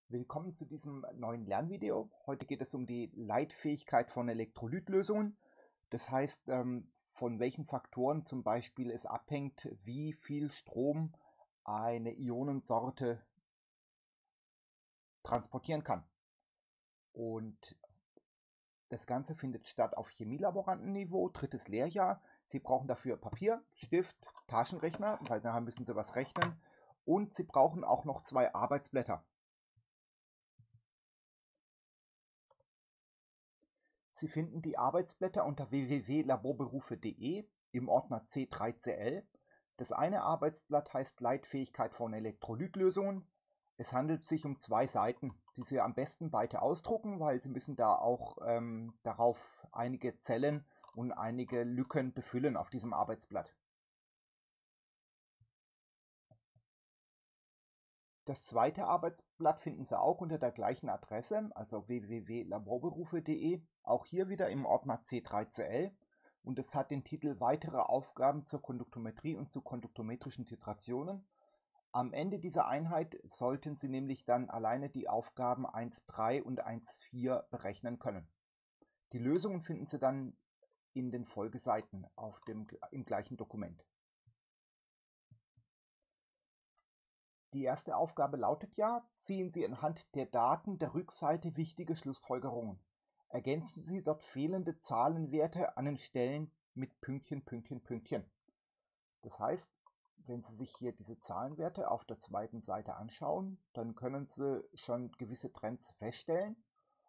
Willkommen zu diesem neuen Lernvideo. Heute geht es um die Leitfähigkeit von Elektrolytlösungen. Das heißt, von welchen Faktoren zum Beispiel es abhängt, wie viel Strom eine Ionensorte transportieren kann. Und das Ganze findet statt auf Chemielaborantenniveau, 3. Lehrjahr. Sie brauchen dafür Papier, Stift, Taschenrechner, weil nachher müssen Sie was rechnen. Und Sie brauchen auch noch 2 Arbeitsblätter. Sie finden die Arbeitsblätter unter www.laborberufe.de im Ordner C3CL. Das eine Arbeitsblatt heißt Leitfähigkeit von Elektrolytlösungen. Es handelt sich um 2 Seiten, die Sie am besten beide ausdrucken, weil Sie müssen da auch darauf einige Zellen und einige Lücken befüllen auf diesem Arbeitsblatt. Das zweite Arbeitsblatt finden Sie auch unter der gleichen Adresse, also www.laborberufe.de, auch hier wieder im Ordner C3CL, und es hat den Titel Weitere Aufgaben zur Konduktometrie und zu konduktometrischen Titrationen. Am Ende dieser Einheit sollten Sie nämlich dann alleine die Aufgaben 1.3 und 1.4 berechnen können. Die Lösungen finden Sie dann in den Folgeseiten im gleichen Dokument. Die erste Aufgabe lautet ja: Ziehen Sie anhand der Daten der Rückseite wichtige Schlussfolgerungen. Ergänzen Sie dort fehlende Zahlenwerte an den Stellen mit Pünktchen, Pünktchen, Pünktchen. Das heißt, wenn Sie sich hier diese Zahlenwerte auf der zweiten Seite anschauen, dann können Sie schon gewisse Trends feststellen.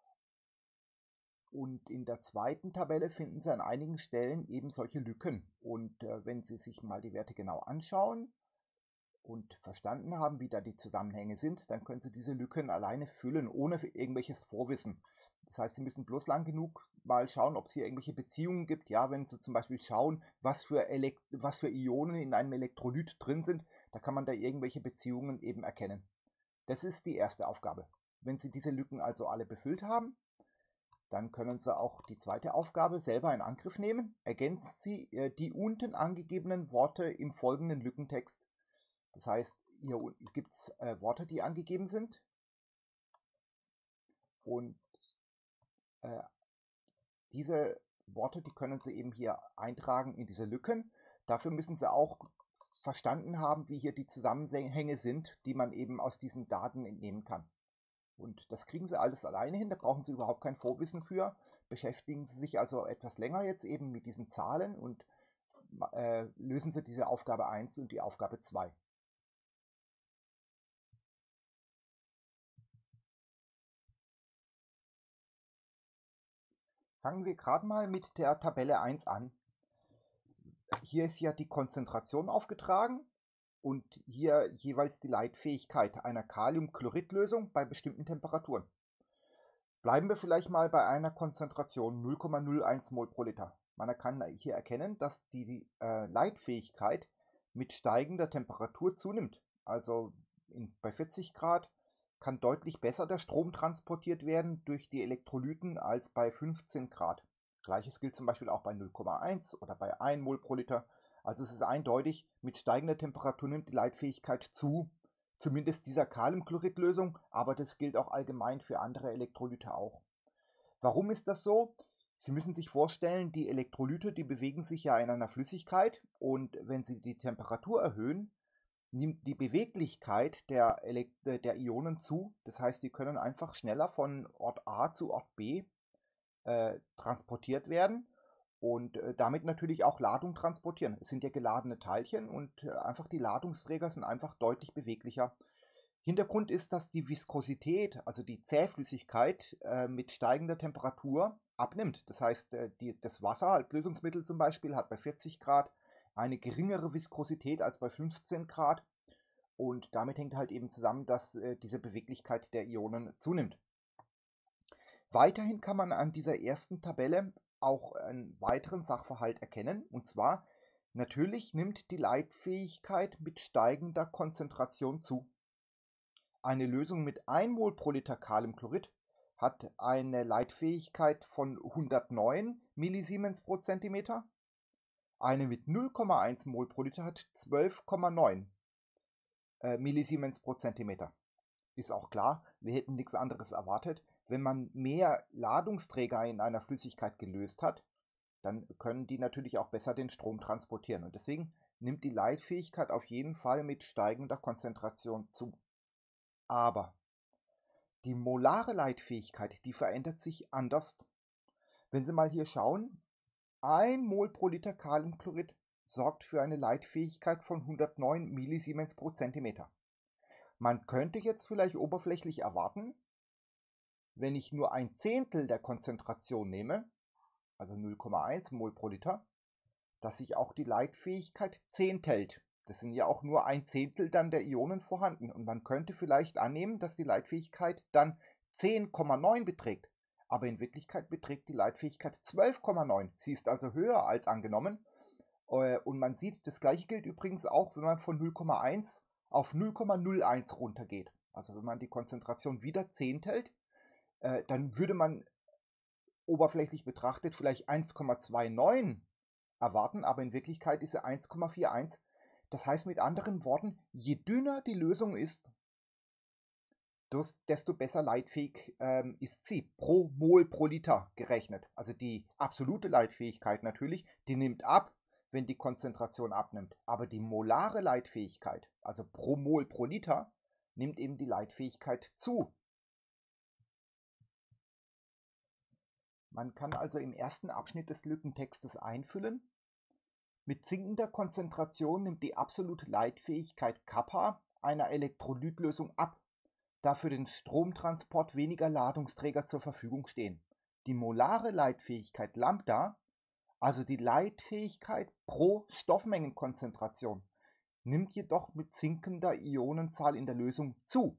Und in der zweiten Tabelle finden Sie an einigen Stellen eben solche Lücken. Und wenn Sie sich mal die Werte genau anschauen und verstanden haben, wie da die Zusammenhänge sind, dann können Sie diese Lücken alleine füllen, ohne irgendwelches Vorwissen. Das heißt, Sie müssen bloß lang genug mal schauen, ob es hier irgendwelche Beziehungen gibt. Ja, wenn Sie zum Beispiel schauen, was für Ionen in einem Elektrolyt drin sind, da kann man da irgendwelche Beziehungen eben erkennen. Das ist die erste Aufgabe. Wenn Sie diese Lücken also alle befüllt haben, dann können Sie auch die zweite Aufgabe selber in Angriff nehmen. Ergänzen Sie die unten angegebenen Worte im folgenden Lückentext. Das heißt, hier gibt es Worte, die angegeben sind, und äh, diese Worte, die können Sie eben hier eintragen in diese Lücken. Dafür müssen Sie auch verstanden haben, wie hier die Zusammenhänge sind, die man eben aus diesen Daten entnehmen kann. Und das kriegen Sie alles alleine hin, da brauchen Sie überhaupt kein Vorwissen für. Beschäftigen Sie sich also etwas länger jetzt eben mit diesen Zahlen und lösen Sie diese Aufgabe 1 und die Aufgabe 2. Fangen wir gerade mal mit der Tabelle 1 an. Hier ist ja die Konzentration aufgetragen und hier jeweils die Leitfähigkeit einer Kaliumchloridlösung bei bestimmten Temperaturen. Bleiben wir vielleicht mal bei einer Konzentration 0,01 Mol pro Liter. Man kann hier erkennen, dass die Leitfähigkeit mit steigender Temperatur zunimmt. Also bei 40 Grad kann deutlich besser der Strom transportiert werden durch die Elektrolyten als bei 15 Grad. Gleiches gilt zum Beispiel auch bei 0,1 oder bei 1 Mol pro Liter. Also es ist eindeutig, mit steigender Temperatur nimmt die Leitfähigkeit zu, zumindest dieser Kaliumchloridlösung, aber das gilt auch allgemein für andere Elektrolyte auch. Warum ist das so? Sie müssen sich vorstellen, die Elektrolyte, die bewegen sich ja in einer Flüssigkeit, und wenn Sie die Temperatur erhöhen, nimmt die Beweglichkeit der Ionen zu. Das heißt, die können einfach schneller von Ort A zu Ort B transportiert werden und damit natürlich auch Ladung transportieren. Es sind ja geladene Teilchen, und einfach die Ladungsträger sind einfach deutlich beweglicher. Hintergrund ist, dass die Viskosität, also die Zähflüssigkeit, mit steigender Temperatur abnimmt. Das heißt, das Wasser als Lösungsmittel zum Beispiel hat bei 40 Grad eine geringere Viskosität als bei 15 Grad, und damit hängt halt eben zusammen, dass diese Beweglichkeit der Ionen zunimmt. Weiterhin kann man an dieser ersten Tabelle auch einen weiteren Sachverhalt erkennen, und zwar: Natürlich nimmt die Leitfähigkeit mit steigender Konzentration zu. Eine Lösung mit 1 Mol pro Liter Kaliumchlorid hat eine Leitfähigkeit von 109 Millisiemens pro Zentimeter. Eine mit 0,1 Mol pro Liter hat 12,9 Millisiemens pro Zentimeter. Ist auch klar, wir hätten nichts anderes erwartet. Wenn man mehr Ladungsträger in einer Flüssigkeit gelöst hat, dann können die natürlich auch besser den Strom transportieren. Und deswegen nimmt die Leitfähigkeit auf jeden Fall mit steigender Konzentration zu. Aber die molare Leitfähigkeit, die verändert sich anders. Wenn Sie mal hier schauen, 1 Mol pro Liter Kaliumchlorid sorgt für eine Leitfähigkeit von 109 Millisiemens pro Zentimeter. Man könnte jetzt vielleicht oberflächlich erwarten, wenn ich nur ein Zehntel der Konzentration nehme, also 0,1 Mol pro Liter, dass sich auch die Leitfähigkeit zehntelt. Das sind ja auch nur ein Zehntel dann der Ionen vorhanden. Und man könnte vielleicht annehmen, dass die Leitfähigkeit dann 10,9 beträgt. Aber in Wirklichkeit beträgt die Leitfähigkeit 12,9. Sie ist also höher als angenommen. Und man sieht, das gleiche gilt übrigens auch, wenn man von 0,1 auf 0,01 runtergeht. Also wenn man die Konzentration wieder zehntelt, dann würde man oberflächlich betrachtet vielleicht 1,29 erwarten, aber in Wirklichkeit ist sie 1,41. Das heißt mit anderen Worten, je dünner die Lösung ist, desto besser leitfähig ist sie, pro Mol pro Liter gerechnet. Also die absolute Leitfähigkeit natürlich, die nimmt ab, wenn die Konzentration abnimmt. Aber die molare Leitfähigkeit, also pro Mol pro Liter, nimmt eben die Leitfähigkeit zu. Man kann also im ersten Abschnitt des Lückentextes einfüllen: Mit sinkender Konzentration nimmt die absolute Leitfähigkeit Kappa einer Elektrolytlösung ab, da für den Stromtransport weniger Ladungsträger zur Verfügung stehen. Die molare Leitfähigkeit Lambda, also die Leitfähigkeit pro Stoffmengenkonzentration, nimmt jedoch mit sinkender Ionenzahl in der Lösung zu.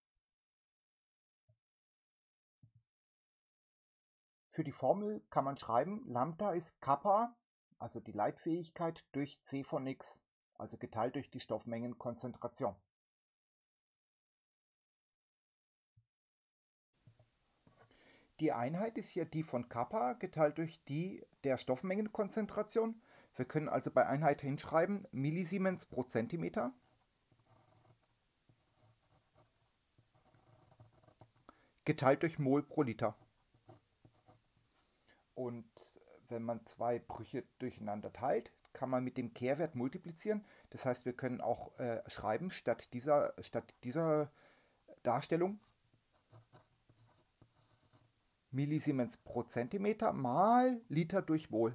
Für die Formel kann man schreiben, Lambda ist Kappa, also die Leitfähigkeit, durch C von x, also geteilt durch die Stoffmengenkonzentration. Die Einheit ist hier die von Kappa geteilt durch die der Stoffmengenkonzentration. Wir können also bei Einheit hinschreiben Millisiemens pro Zentimeter geteilt durch Mol pro Liter. Und wenn man zwei Brüche durcheinander teilt, kann man mit dem Kehrwert multiplizieren. Das heißt, wir können auch schreiben, statt dieser Darstellung Millisiemens pro Zentimeter mal Liter durch Mol.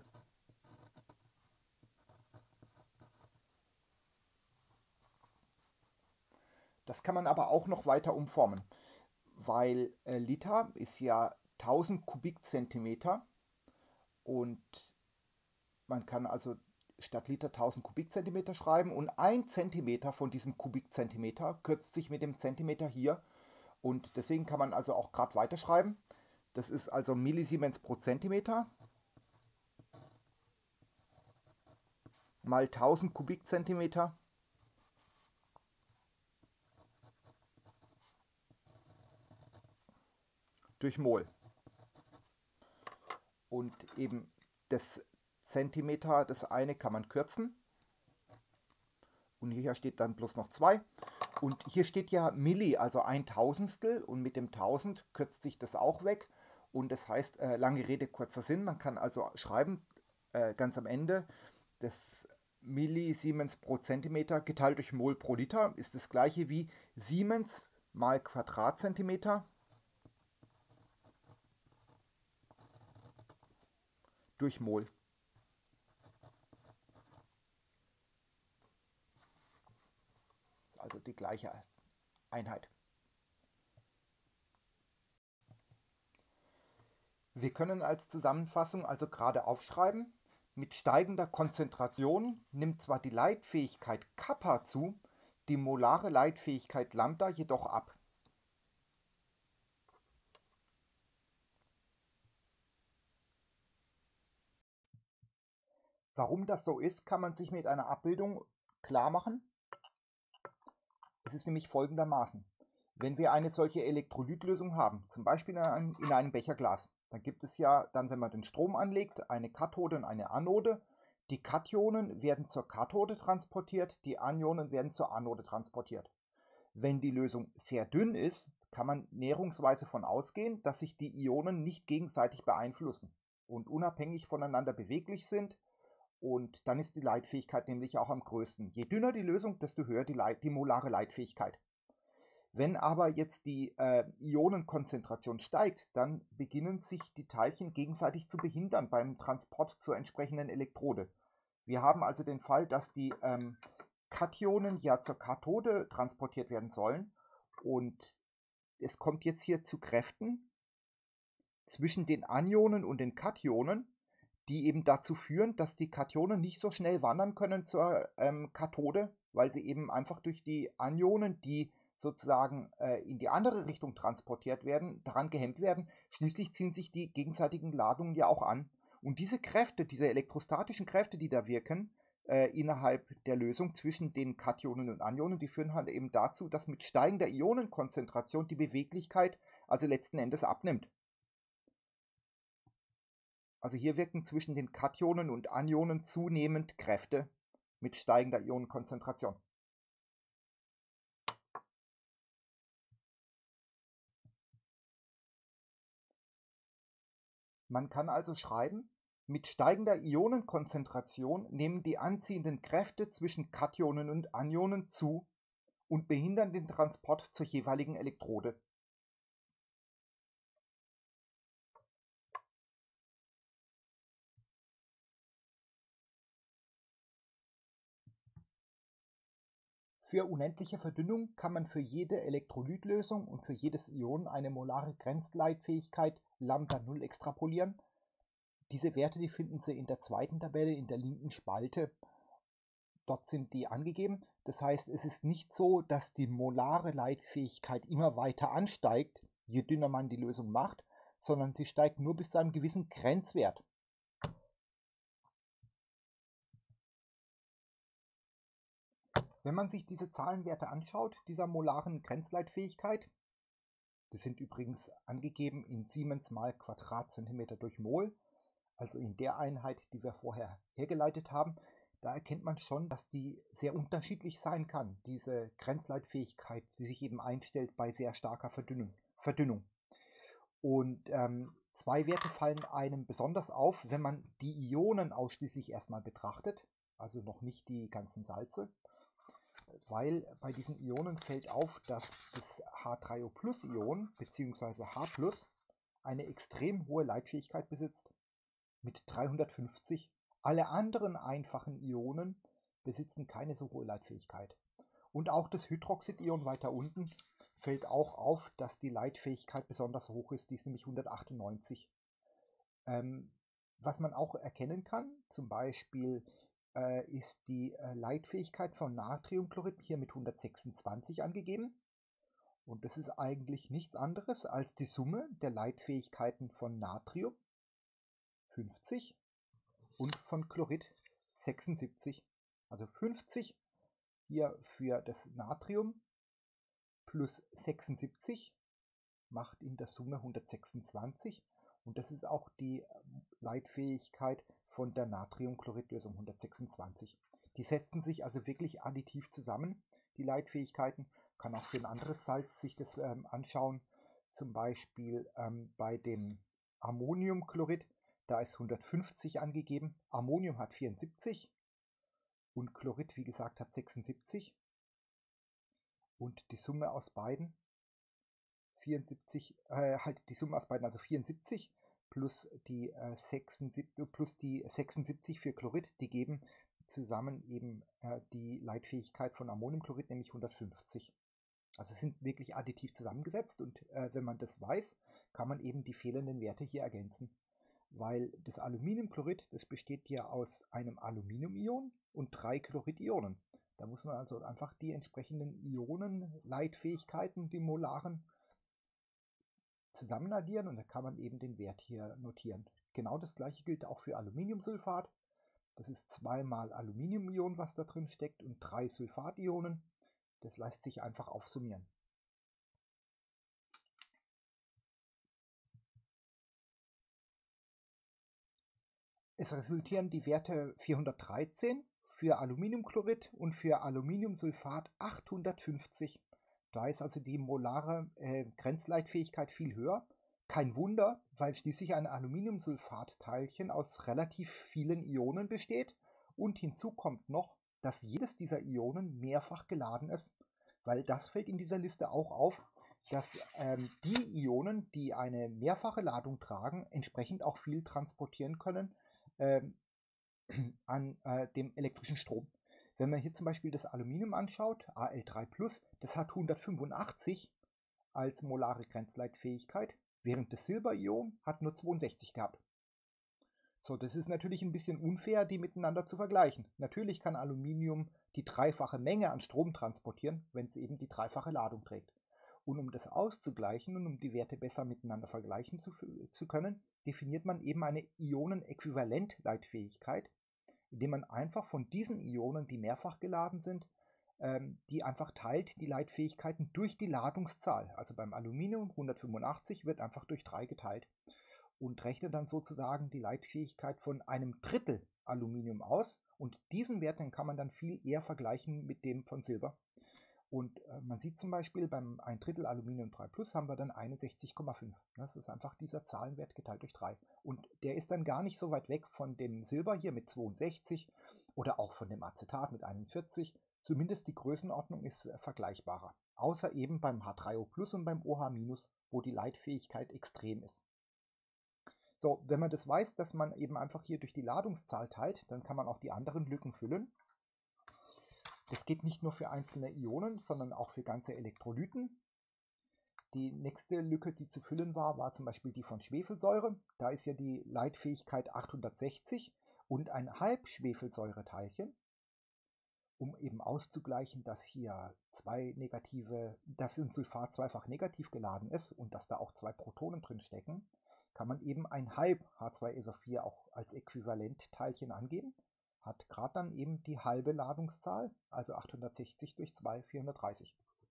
Das kann man aber auch noch weiter umformen, weil Liter ist ja 1000 Kubikzentimeter und man kann also statt Liter 1000 Kubikzentimeter schreiben und 1 Zentimeter von diesem Kubikzentimeter kürzt sich mit dem Zentimeter hier und deswegen kann man also auch gerade weiterschreiben. Das ist also Millisiemens pro Zentimeter mal 1000 Kubikzentimeter durch Mol. Und eben das Zentimeter, das eine kann man kürzen. Und hier steht dann bloß noch 2. Und hier steht ja Milli, also 1/1000stel. Und mit dem 1000 kürzt sich das auch weg. Und das heißt, lange Rede, kurzer Sinn. Man kann also schreiben, ganz am Ende, das Millisiemens pro Zentimeter geteilt durch Mol pro Liter ist das gleiche wie Siemens mal Quadratzentimeter durch Mol. Also die gleiche Einheit. Wir können als Zusammenfassung also gerade aufschreiben: Mit steigender Konzentration nimmt zwar die Leitfähigkeit Kappa zu, die molare Leitfähigkeit Lambda jedoch ab. Warum das so ist, kann man sich mit einer Abbildung klar machen. Es ist nämlich folgendermaßen: Wenn wir eine solche Elektrolytlösung haben, zum Beispiel in einem Becherglas, dann gibt es ja dann, wenn man den Strom anlegt, eine Kathode und eine Anode. Die Kationen werden zur Kathode transportiert, die Anionen werden zur Anode transportiert. Wenn die Lösung sehr dünn ist, kann man näherungsweise davon ausgehen, dass sich die Ionen nicht gegenseitig beeinflussen und unabhängig voneinander beweglich sind. Und dann ist die Leitfähigkeit nämlich auch am größten. Je dünner die Lösung, desto höher die molare Leitfähigkeit. Wenn aber jetzt die Ionenkonzentration steigt, dann beginnen sich die Teilchen gegenseitig zu behindern beim Transport zur entsprechenden Elektrode. Wir haben also den Fall, dass die Kationen ja zur Kathode transportiert werden sollen und es kommt jetzt hier zu Kräften zwischen den Anionen und den Kationen, die eben dazu führen, dass die Kationen nicht so schnell wandern können zur Kathode, weil sie eben einfach durch die Anionen, die sozusagen in die andere Richtung transportiert werden, daran gehemmt werden. Schließlich ziehen sich die gegenseitigen Ladungen ja auch an. Und diese Kräfte, diese elektrostatischen Kräfte, die da wirken, innerhalb der Lösung zwischen den Kationen und Anionen, die führen halt eben dazu, dass mit steigender Ionenkonzentration die Beweglichkeit also letzten Endes abnimmt. Also hier wirken zwischen den Kationen und Anionen zunehmend Kräfte mit steigender Ionenkonzentration. Man kann also schreiben, mit steigender Ionenkonzentration nehmen die anziehenden Kräfte zwischen Kationen und Anionen zu und behindern den Transport zur jeweiligen Elektrode. Für unendliche Verdünnung kann man für jede Elektrolytlösung und für jedes Ion eine molare Grenzleitfähigkeit λ0 extrapolieren. Diese Werte, die finden Sie in der zweiten Tabelle in der linken Spalte. Dort sind die angegeben. Das heißt, es ist nicht so, dass die molare Leitfähigkeit immer weiter ansteigt, je dünner man die Lösung macht, sondern sie steigt nur bis zu einem gewissen Grenzwert. Wenn man sich diese Zahlenwerte anschaut, dieser molaren Grenzleitfähigkeit, die sind übrigens angegeben in Siemens mal Quadratzentimeter durch Mol, also in der Einheit, die wir vorher hergeleitet haben, da erkennt man schon, dass die sehr unterschiedlich sein kann, diese Grenzleitfähigkeit, die sich eben einstellt bei sehr starker Verdünnung. Und zwei Werte fallen einem besonders auf, wenn man die Ionen ausschließlich erstmal betrachtet, also noch nicht die ganzen Salze, weil bei diesen Ionen fällt auf, dass das H3O+-Ion bzw. H+, eine extrem hohe Leitfähigkeit besitzt mit 350. Alle anderen einfachen Ionen besitzen keine so hohe Leitfähigkeit. Und auch das Hydroxidion weiter unten fällt auch auf, dass die Leitfähigkeit besonders hoch ist, die ist nämlich 198. Was man auch erkennen kann, zum Beispiel ist die Leitfähigkeit von Natriumchlorid hier mit 126 angegeben. Und das ist eigentlich nichts anderes als die Summe der Leitfähigkeiten von Natrium 50 und von Chlorid 76. Also 50 hier für das Natrium plus 76 macht in der Summe 126 und das ist auch die Leitfähigkeit von der Natriumchloridlösung 126. Die setzen sich also wirklich additiv zusammen, die Leitfähigkeiten. Kann auch für ein anderes Salz sich das anschauen, zum Beispiel bei dem Ammoniumchlorid, da ist 150 angegeben. Ammonium hat 74 und Chlorid, wie gesagt, hat 76. Und die Summe aus beiden 74, halt die Summe aus beiden, also 74 plus die 76 für Chlorid, die geben zusammen eben die Leitfähigkeit von Ammoniumchlorid, nämlich 150. Also sind wirklich additiv zusammengesetzt und wenn man das weiß, kann man eben die fehlenden Werte hier ergänzen. Weil das Aluminiumchlorid, das besteht ja aus einem Aluminiumion und 3 Chloridionen. Da muss man also einfach die entsprechenden Ionenleitfähigkeiten, die molaren, zusammen addieren und da kann man eben den Wert hier notieren. Genau das gleiche gilt auch für Aluminiumsulfat. Das ist 2 mal Aluminiumion, was da drin steckt, und 3 Sulfationen. Das lässt sich einfach aufsummieren. Es resultieren die Werte 413 für Aluminiumchlorid und für Aluminiumsulfat 850. Da ist also die molare Grenzleitfähigkeit viel höher. Kein Wunder, weil schließlich ein Aluminiumsulfatteilchen aus relativ vielen Ionen besteht. Und hinzu kommt noch, dass jedes dieser Ionen mehrfach geladen ist, weil das fällt in dieser Liste auch auf, dass die Ionen, die eine mehrfache Ladung tragen, entsprechend auch viel transportieren können an dem elektrischen Strom. Wenn man hier zum Beispiel das Aluminium anschaut, Al3+, das hat 185 als molare Grenzleitfähigkeit, während das Silberion hat nur 62 gehabt. So, das ist natürlich ein bisschen unfair, die miteinander zu vergleichen. Natürlich kann Aluminium die dreifache Menge an Strom transportieren, wenn es eben die dreifache Ladung trägt. Und um das auszugleichen und um die Werte besser miteinander vergleichen zu können, definiert man eben eine Ionenäquivalentleitfähigkeit, indem man einfach von diesen Ionen, die mehrfach geladen sind, die einfach teilt, die Leitfähigkeiten durch die Ladungszahl. Also beim Aluminium 185 wird einfach durch 3 geteilt und rechnet dann sozusagen die Leitfähigkeit von einem Drittel Aluminium aus. Und diesen Wert, den kann man dann viel eher vergleichen mit dem von Silber. Und man sieht zum Beispiel beim 1 Drittel Aluminium 3+ haben wir dann 61,5. Das ist einfach dieser Zahlenwert geteilt durch 3. Und der ist dann gar nicht so weit weg von dem Silber hier mit 62 oder auch von dem Acetat mit 41. Zumindest die Größenordnung ist vergleichbarer. Außer eben beim H3O+ und beim OH-, wo die Leitfähigkeit extrem ist. So, wenn man das weiß, dass man eben einfach hier durch die Ladungszahl teilt, dann kann man auch die anderen Lücken füllen. Das geht nicht nur für einzelne Ionen, sondern auch für ganze Elektrolyten. Die nächste Lücke, die zu füllen war, war zum Beispiel die von Schwefelsäure. Da ist ja die Leitfähigkeit 860 und ein Halbschwefelsäureteilchen, um eben auszugleichen, dass hier dass ein Sulfat zweifach negativ geladen ist und dass da auch 2 Protonen drin stecken, kann man eben ein halb H2SO4 auch als Äquivalentteilchen angeben. Hat gerade dann eben die halbe Ladungszahl, also 860 durch 2, 430.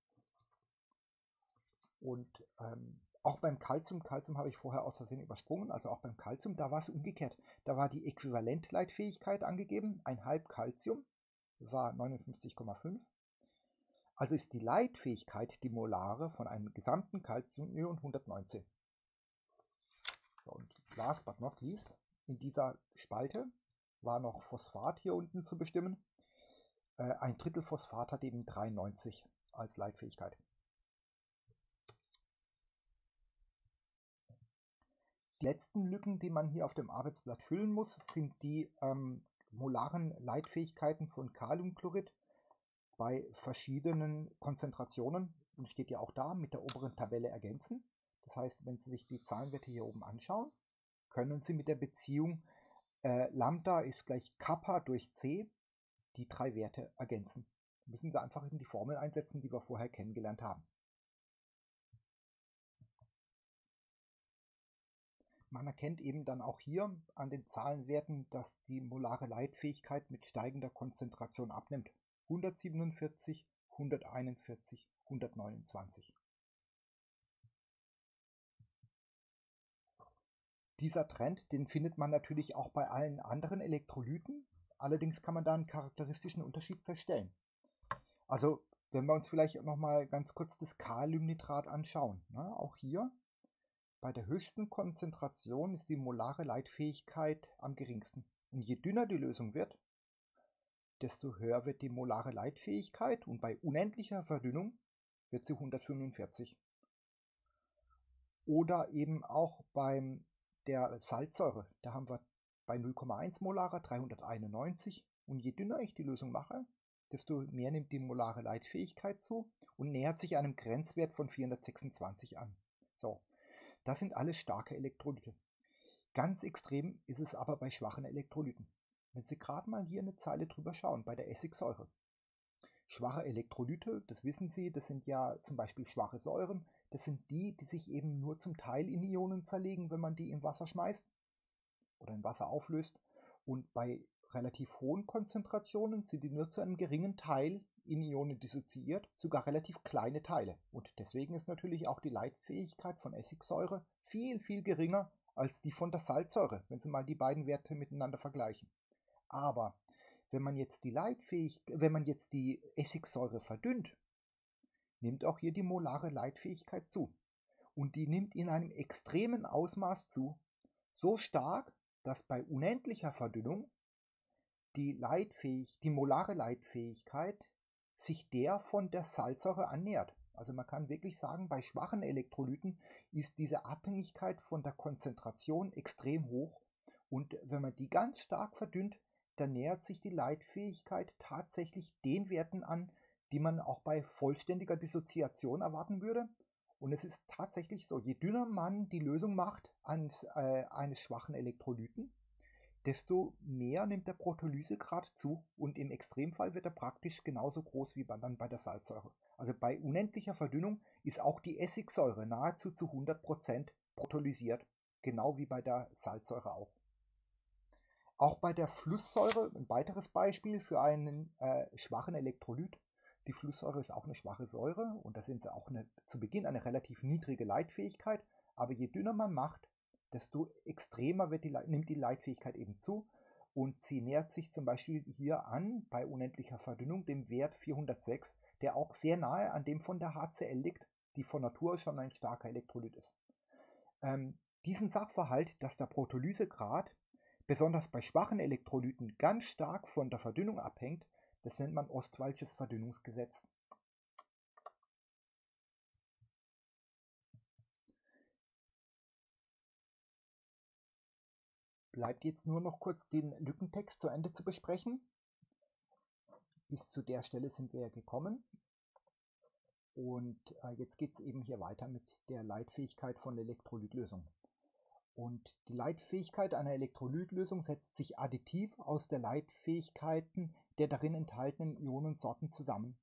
Und auch beim Calcium habe ich vorher aus Versehen übersprungen, also auch beim Calcium, da war es umgekehrt. Da war die Äquivalentleitfähigkeit angegeben, ein halb Calcium war 59,5. Also ist die Leitfähigkeit, die molare, von einem gesamten Calciumion 119. So, und last but not least, in dieser Spalte war noch Phosphat hier unten zu bestimmen. 1 Drittel Phosphat hat eben 93 als Leitfähigkeit. Die letzten Lücken, die man hier auf dem Arbeitsblatt füllen muss, sind die molaren Leitfähigkeiten von Kaliumchlorid bei verschiedenen Konzentrationen. Und steht ja auch da, mit der oberen Tabelle ergänzen. Das heißt, wenn Sie sich die Zahlenwerte hier oben anschauen, können Sie mit der Beziehung Lambda ist gleich Kappa durch C die 3 Werte ergänzen. Müssen Sie einfach in die Formel einsetzen, die wir vorher kennengelernt haben. Man erkennt eben dann auch hier an den Zahlenwerten, dass die molare Leitfähigkeit mit steigender Konzentration abnimmt. 147, 141, 129. Dieser Trend, den findet man natürlich auch bei allen anderen Elektrolyten. Allerdings kann man da einen charakteristischen Unterschied feststellen. Also, wenn wir uns vielleicht nochmal ganz kurz das Kaliumnitrat anschauen. Ne? Auch hier, bei der höchsten Konzentration ist die molare Leitfähigkeit am geringsten. Und je dünner die Lösung wird, desto höher wird die molare Leitfähigkeit und bei unendlicher Verdünnung wird sie 145. Oder eben auch bei der Salzsäure, da haben wir bei 0,1 Molarer 391 und je dünner ich die Lösung mache, desto mehr nimmt die molare Leitfähigkeit zu und nähert sich einem Grenzwert von 426 an. So, das sind alles starke Elektrolyte. Ganz extrem ist es aber bei schwachen Elektrolyten. Wenn Sie gerade mal hier eine Zeile drüber schauen, bei der Essigsäure. Schwache Elektrolyte, das wissen Sie, das sind ja zum Beispiel schwache Säuren. Das sind die, die sich eben nur zum Teil in Ionen zerlegen, wenn man die in Wasser schmeißt oder in Wasser auflöst. Und bei relativ hohen Konzentrationen sind die nur zu einem geringen Teil in Ionen dissoziiert, sogar relativ kleine Teile. Und deswegen ist natürlich auch die Leitfähigkeit von Essigsäure viel, viel geringer als die von der Salzsäure, wenn Sie mal die beiden Werte miteinander vergleichen. Aber wenn man jetzt die Essigsäure verdünnt, nimmt auch hier die molare Leitfähigkeit zu. Und die nimmt in einem extremen Ausmaß zu. So stark, dass bei unendlicher Verdünnung die molare Leitfähigkeit sich der von der Salzsäure annähert. Also man kann wirklich sagen, bei schwachen Elektrolyten ist diese Abhängigkeit von der Konzentration extrem hoch. Und wenn man die ganz stark verdünnt, dann nähert sich die Leitfähigkeit tatsächlich den Werten an, die man auch bei vollständiger Dissoziation erwarten würde. Und es ist tatsächlich so, je dünner man die Lösung macht eines schwachen Elektrolyten, desto mehr nimmt der Protolysegrad zu und im Extremfall wird er praktisch genauso groß wie dann bei der Salzsäure. Also bei unendlicher Verdünnung ist auch die Essigsäure nahezu zu 100% protolysiert, genau wie bei der Salzsäure auch. Auch bei der Flusssäure, ein weiteres Beispiel für einen schwachen Elektrolyt. Die Flusssäure ist auch eine schwache Säure und da sind sie auch zu Beginn eine relativ niedrige Leitfähigkeit, aber je dünner man macht, desto extremer nimmt die Leitfähigkeit eben zu und sie nähert sich zum Beispiel hier an, bei unendlicher Verdünnung, dem Wert 406, der auch sehr nahe an dem von der HCl liegt, die von Natur schon ein starker Elektrolyt ist. Diesen Sachverhalt, dass der Protolysegrad besonders bei schwachen Elektrolyten ganz stark von der Verdünnung abhängt, das nennt man Ostwaldsches Verdünnungsgesetz. Bleibt jetzt nur noch kurz den Lückentext zu Ende zu besprechen. Bis zu der Stelle sind wir ja gekommen. Und jetzt geht es eben hier weiter mit der Leitfähigkeit von Elektrolytlösungen. Und die Leitfähigkeit einer Elektrolytlösung setzt sich additiv aus der Leitfähigkeiten der darin enthaltenen Ionensorten zusammen.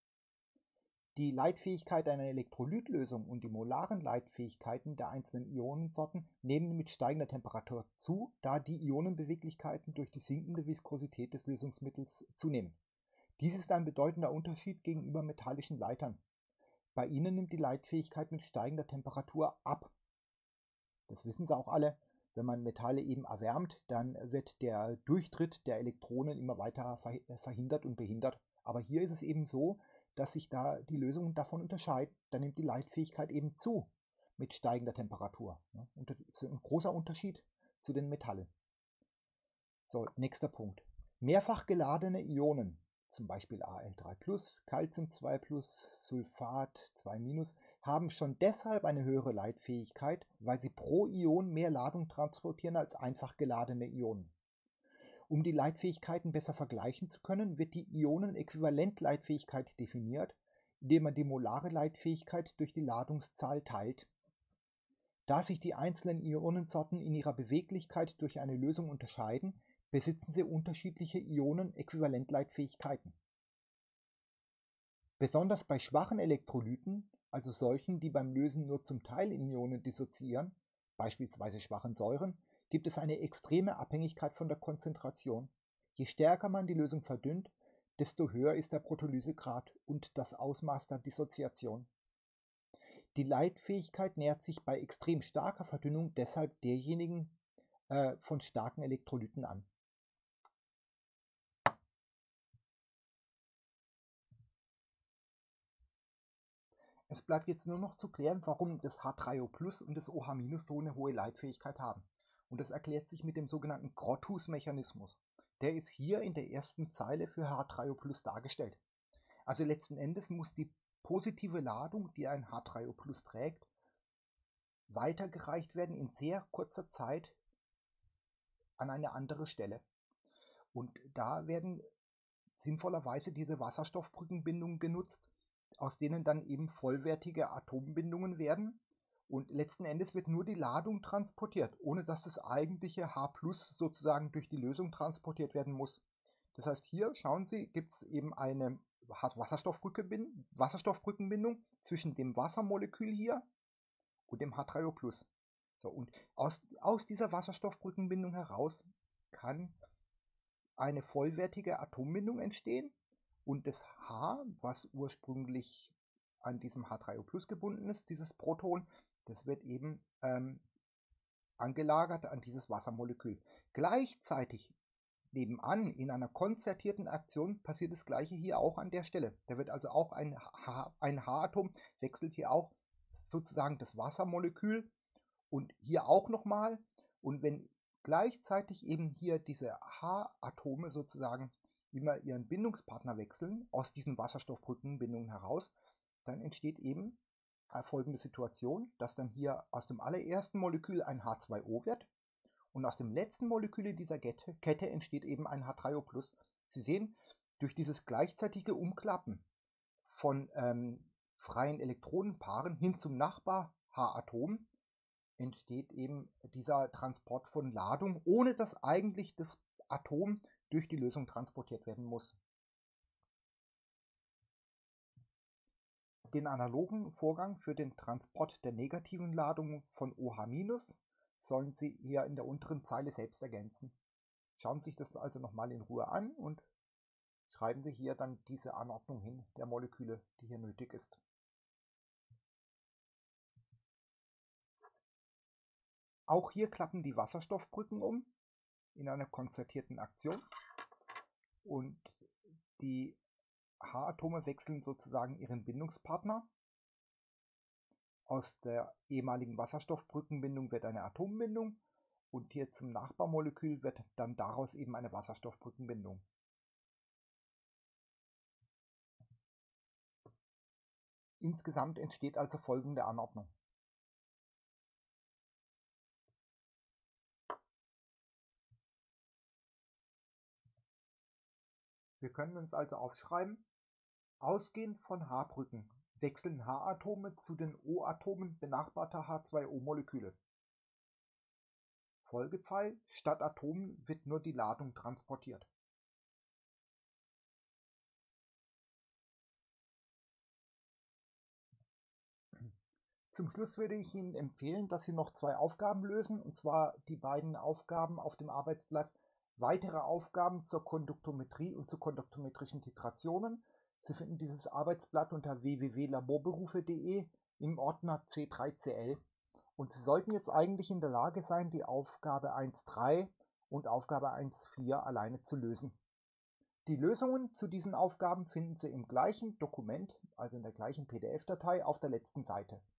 Die Leitfähigkeit einer Elektrolytlösung und die molaren Leitfähigkeiten der einzelnen Ionensorten nehmen mit steigender Temperatur zu, da die Ionenbeweglichkeiten durch die sinkende Viskosität des Lösungsmittels zunehmen. Dies ist ein bedeutender Unterschied gegenüber metallischen Leitern. Bei ihnen nimmt die Leitfähigkeit mit steigender Temperatur ab. Das wissen Sie auch alle. Wenn man Metalle eben erwärmt, dann wird der Durchtritt der Elektronen immer weiter verhindert und behindert. Aber hier ist es eben so, dass sich da die Lösungen davon unterscheiden. Da nimmt die Leitfähigkeit eben zu mit steigender Temperatur. Das ist ein großer Unterschied zu den Metallen. So, nächster Punkt. Mehrfach geladene Ionen, zum Beispiel Al3+, Calcium 2+, Sulfat 2-, haben schon deshalb eine höhere Leitfähigkeit, weil sie pro Ion mehr Ladung transportieren als einfach geladene Ionen. Um die Leitfähigkeiten besser vergleichen zu können, wird die Ionenäquivalentleitfähigkeit definiert, indem man die molare Leitfähigkeit durch die Ladungszahl teilt. Da sich die einzelnen Ionensorten in ihrer Beweglichkeit durch eine Lösung unterscheiden, besitzen sie unterschiedliche Ionenäquivalentleitfähigkeiten. Besonders bei schwachen Elektrolyten, also solchen, die beim Lösen nur zum Teil in Ionen dissoziieren, beispielsweise schwachen Säuren, gibt es eine extreme Abhängigkeit von der Konzentration. Je stärker man die Lösung verdünnt, desto höher ist der Protolysegrad und das Ausmaß der Dissoziation. Die Leitfähigkeit nähert sich bei extrem starker Verdünnung deshalb derjenigen von starken Elektrolyten an. Es bleibt jetzt nur noch zu klären, warum das H3O+ und das OH- so eine hohe Leitfähigkeit haben. Und das erklärt sich mit dem sogenannten Grotthuss-Mechanismus. Der ist hier in der ersten Zeile für H3O+ dargestellt. Also letzten Endes muss die positive Ladung, die ein H3O+ trägt, weitergereicht werden in sehr kurzer Zeit an eine andere Stelle. Und da werden sinnvollerweise diese Wasserstoffbrückenbindungen genutzt, aus denen dann eben vollwertige Atombindungen werden. Und letzten Endes wird nur die Ladung transportiert, ohne dass das eigentliche H+ sozusagen durch die Lösung transportiert werden muss. Das heißt, hier, schauen Sie, gibt es eben eine Wasserstoffbrückenbindung zwischen dem Wassermolekül hier und dem H3O+. So, und aus dieser Wasserstoffbrückenbindung heraus kann eine vollwertige Atombindung entstehen und das H, was ursprünglich an diesem H3O+ gebunden ist, dieses Proton, das wird eben angelagert an dieses Wassermolekül. Gleichzeitig Nebenan in einer konzertierten Aktion passiert das gleiche hier auch an der Stelle. Da wird also auch ein H-Atom, wechselt hier auch sozusagen das Wassermolekül und hier auch nochmal. Und wenn gleichzeitig eben hier diese H-Atome sozusagen immer ihren Bindungspartner wechseln, aus diesen Wasserstoffbrückenbindungen heraus, dann entsteht eben folgende Situation, dass dann hier aus dem allerersten Molekül ein H2O wird. Und aus dem letzten Molekül dieser Kette entsteht eben ein H3O+. Sie sehen, durch dieses gleichzeitige Umklappen von freien Elektronenpaaren hin zum Nachbar-H-Atom entsteht eben dieser Transport von Ladung, ohne dass eigentlich das Atom durch die Lösung transportiert werden muss. Den analogen Vorgang für den Transport der negativen Ladung von OH- sollen Sie hier in der unteren Zeile selbst ergänzen. Schauen Sie sich das also nochmal in Ruhe an und schreiben Sie hier dann diese Anordnung hin der Moleküle, die hier nötig ist. Auch hier klappen die Wasserstoffbrücken um in einer konzertierten Aktion und die H-Atome wechseln sozusagen ihren Bindungspartner. Aus der ehemaligen Wasserstoffbrückenbindung wird eine Atombindung und hier zum Nachbarmolekül wird dann daraus eben eine Wasserstoffbrückenbindung. Insgesamt entsteht also folgende Anordnung. Wir können uns also aufschreiben, ausgehend von H-Brücken wechseln H-Atome zu den O-Atomen benachbarter H2O-Moleküle. Folgepfeil: Statt Atomen wird nur die Ladung transportiert. Zum Schluss würde ich Ihnen empfehlen, dass Sie noch 2 Aufgaben lösen, und zwar die beiden Aufgaben auf dem Arbeitsblatt weitere Aufgaben zur Konduktometrie und zu konduktometrischen Titrationen. Sie finden dieses Arbeitsblatt unter www.laborberufe.de im Ordner C3CL. Und Sie sollten jetzt eigentlich in der Lage sein, die Aufgabe 1.3 und Aufgabe 1.4 alleine zu lösen. Die Lösungen zu diesen Aufgaben finden Sie im gleichen Dokument, also in der gleichen PDF-Datei auf der letzten Seite.